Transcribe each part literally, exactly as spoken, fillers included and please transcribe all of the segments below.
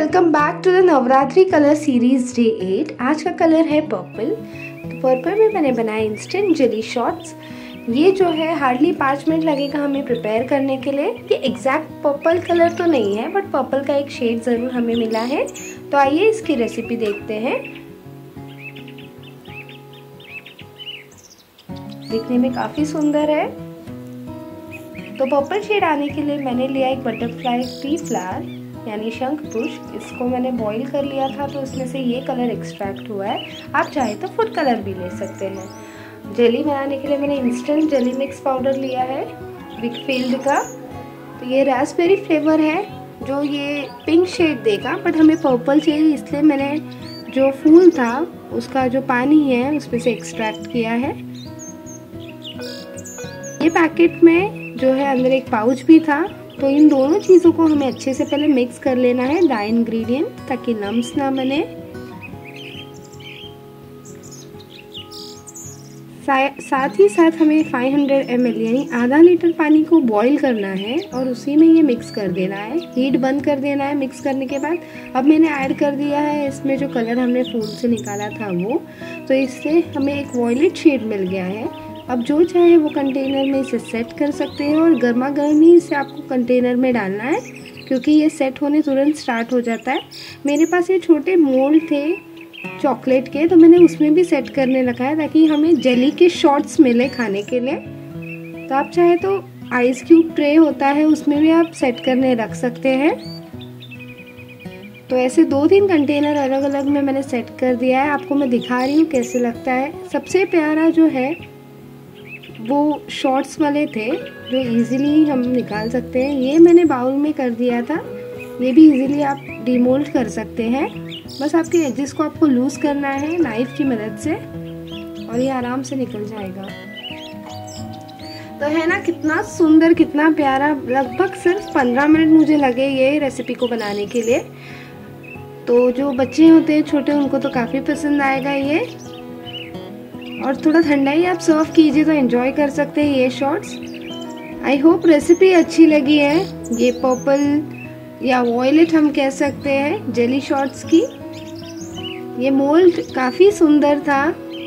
Welcome back to the Navratri colour series day eight. आज का colour है पर्पल। तो पर्पल में मैंने बनाए इंस्टेंट जेली शॉट्स। ये जो है हार्डली पाँच मिनट लगेगा हमें प्रिपेयर करने के लिए। ये एग्जैक्ट पर्पल कलर तो नहीं है, बट पर्पल का एक शेड ज़रूर हमें मिला है। तो आइए इसकी रेसिपी देखते हैं। दिखने में काफ़ी सुंदर है। तो पर्पल शेड आने के लिए मैंने लिया एक बटरफ्लाई टी फ्लावर यानी शंख पुष्प। इसको मैंने बॉईल कर लिया था तो इसमें से ये कलर एक्सट्रैक्ट हुआ है। आप चाहे तो फूड कलर भी ले सकते हैं। जेली बनाने के लिए मैंने इंस्टेंट जेली मिक्स पाउडर लिया है विकफील्ड का। तो ये रास्पबेरी फ्लेवर है जो ये पिंक शेड देगा, बट हमें पर्पल चाहिए, इसलिए मैंने जो फूल था उसका जो पानी है उसमें से एक्सट्रैक्ट किया है। ये पैकेट में जो है अंदर एक पाउच भी था। तो इन दोनों चीज़ों को हमें अच्छे से पहले मिक्स कर लेना है, ड्राई इंग्रेडिएंट, ताकि लम्स ना बने। साथ ही साथ हमें पाँच सौ एम एल यानी आधा लीटर पानी को बॉईल करना है और उसी में ये मिक्स कर देना है। हीट बंद कर देना है मिक्स करने के बाद। अब मैंने ऐड कर दिया है इसमें जो कलर हमने फूल से निकाला था वो। तो इससे हमें एक वॉयलेट शेड मिल गया है। अब जो चाहे वो कंटेनर में इसे सेट कर सकते हैं और गर्मा गर्म ही इसे आपको कंटेनर में डालना है, क्योंकि ये सेट होने तुरंत स्टार्ट हो जाता है। मेरे पास ये छोटे मोल्ड थे चॉकलेट के, तो मैंने उसमें भी सेट करने रखा है ताकि हमें जेली के शॉट्स मिले खाने के लिए। तो आप चाहे तो आइस क्यूब ट्रे होता है उसमें भी आप सेट करने रख सकते हैं। तो ऐसे दो तीन कंटेनर अलग अलग में मैंने सेट कर दिया है। आपको मैं दिखा रही हूँ कैसे लगता है। सबसे प्यारा जो है वो शॉर्ट्स वाले थे जो इजीली हम निकाल सकते हैं। ये मैंने बाउल में कर दिया था। ये भी इजीली आप डिमोल्ड कर सकते हैं। बस आपके एजेस को आपको लूज करना है नाइफ की मदद से और ये आराम से निकल जाएगा। तो है ना कितना सुंदर, कितना प्यारा। लगभग सिर्फ पंद्रह मिनट मुझे लगे ये रेसिपी को बनाने के लिए। तो जो बच्चे होते हैं छोटे उनको तो काफ़ी पसंद आएगा ये। और थोड़ा ठंडा ही आप सर्व कीजिए तो एंजॉय कर सकते हैं ये शॉट्स। आई होप रेसिपी अच्छी लगी है। ये पर्पल या वॉयलेट हम कह सकते हैं जेली शॉट्स की। ये मोल्ड काफ़ी सुंदर था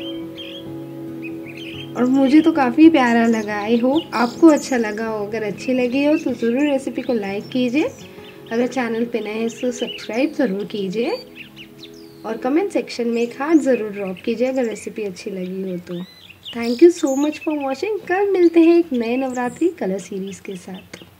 और मुझे तो काफ़ी प्यारा लगा। आई होप आपको अच्छा लगा हो। अगर अच्छी लगी हो तो ज़रूर रेसिपी को लाइक कीजिए। अगर चैनल पे नए हैं तो सब्सक्राइब ज़रूर कीजिए और कमेंट सेक्शन में एक हार्ट ज़रूर ड्रॉप कीजिए अगर रेसिपी अच्छी लगी हो तो। Thank you so much for watching. कल मिलते हैं एक नए नवरात्रि कलर सीरीज़ के साथ।